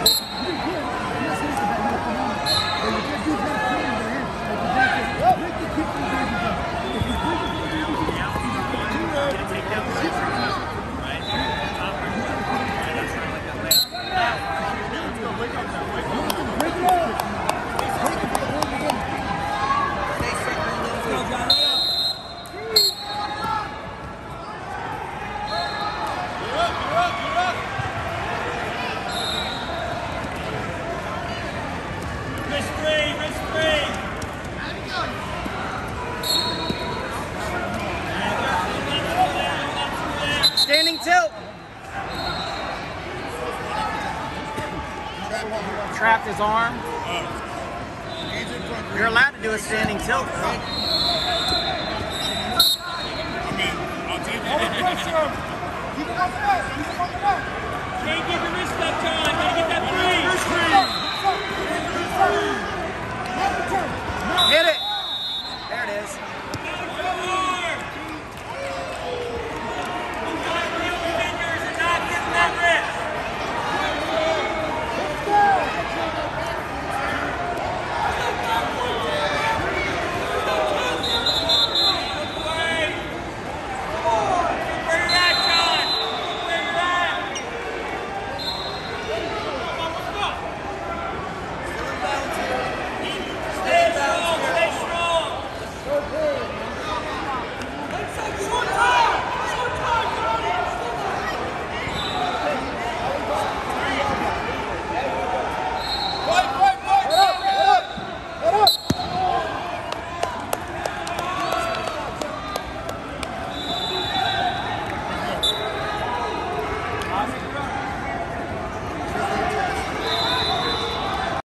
Standing tilt. Trapped his arm. You're allowed to do a standing tilt, though. Can't get the wrist up, John. Gotta get that